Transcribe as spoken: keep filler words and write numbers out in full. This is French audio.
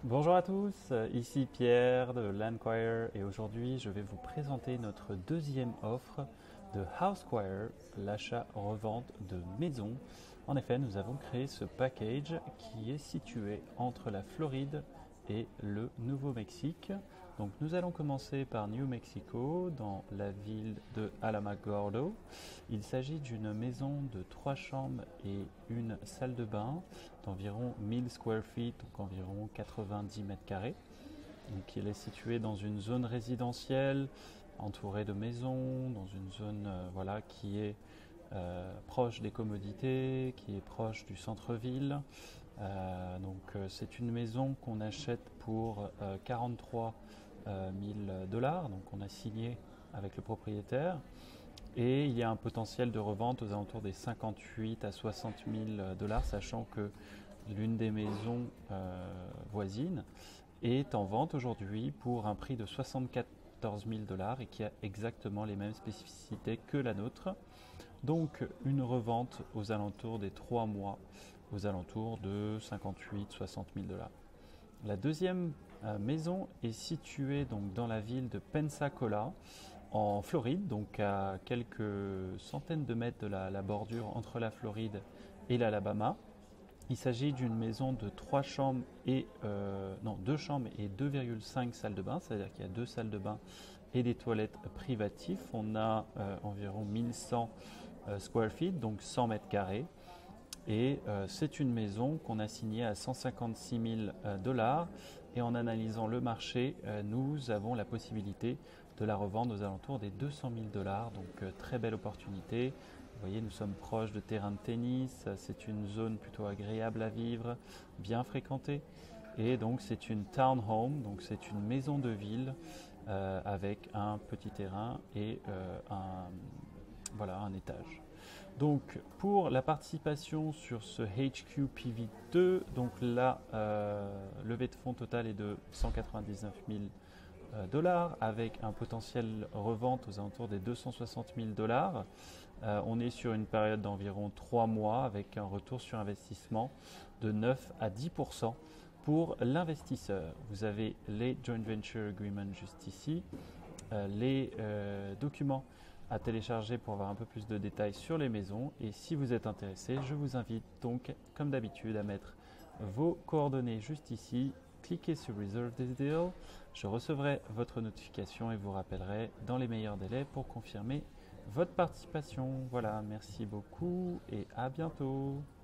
Bonjour à tous, ici Pierre de Landquire et aujourd'hui je vais vous présenter notre deuxième offre de Housequire, l'achat-revente de maisons. En effet, nous avons créé ce package qui est situé entre la Floride et le Nouveau-Mexique. Donc nous allons commencer par New Mexico, dans la ville de Alamogordo. Il s'agit d'une maison de trois chambres et une salle de bain d'environ mille square feet, donc environ quatre-vingt-dix mètres carrés. Donc il est situé dans une zone résidentielle, entourée de maisons, dans une zone euh, voilà, qui est euh, proche des commodités, qui est proche du centre-ville. Euh, donc euh, c'est une maison qu'on achète pour euh, quarante-trois mille dollars, donc on a signé avec le propriétaire. Et il y a un potentiel de revente aux alentours des cinquante-huit à soixante mille dollars, sachant que l'une des maisons euh, voisines est en vente aujourd'hui pour un prix de soixante-quatorze mille dollars et qui a exactement les mêmes spécificités que la nôtre. Donc une revente aux alentours des trois mois, aux alentours de cinquante-huit à soixante mille dollars. La deuxième euh, maison est située donc dans la ville de Pensacola, en Floride, donc à quelques centaines de mètres de la, la bordure entre la Floride et l'Alabama. Il s'agit d'une maison de trois chambres et euh, non deux chambres et deux virgule cinq salles de bain, c'est-à-dire qu'il y a deux salles de bain et des toilettes privatifs. On a euh, environ mille cent euh, square feet, donc cent mètres carrés. Et euh, c'est une maison qu'on a signée à cent cinquante-six mille dollars. Et en analysant le marché, euh, nous avons la possibilité de la revendre aux alentours des deux cent mille dollars. Donc euh, très belle opportunité. Vous voyez, nous sommes proches de terrains de tennis. C'est une zone plutôt agréable à vivre, bien fréquentée. Et donc c'est une townhome, donc c'est une maison de ville euh, avec un petit terrain et euh, un, voilà, un étage. Donc pour la participation sur ce H Q P V deux, donc la euh, levée de fonds totale est de cent quatre-vingt-dix-neuf mille dollars avec un potentiel revente aux alentours des deux cent soixante mille dollars. Euh, on est sur une période d'environ trois mois avec un retour sur investissement de neuf à dix pour cent pour l'investisseur. Vous avez les Joint Venture Agreement juste ici, euh, les euh, documents à télécharger pour avoir un peu plus de détails sur les maisons. Et si vous êtes intéressé, je vous invite donc, comme d'habitude, à mettre vos coordonnées juste ici. Cliquez sur Reserve this deal. Je recevrai votre notification et vous rappellerai dans les meilleurs délais pour confirmer votre participation. Voilà, merci beaucoup et à bientôt.